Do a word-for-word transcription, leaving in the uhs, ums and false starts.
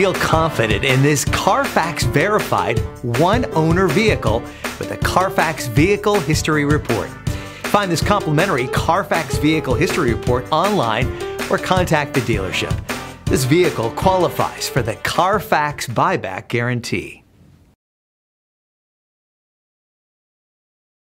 Feel confident in this Carfax verified one-owner vehicle with a Carfax Vehicle History Report. Find this complimentary Carfax Vehicle History Report online or contact the dealership. This vehicle qualifies for the Carfax Buyback Guarantee.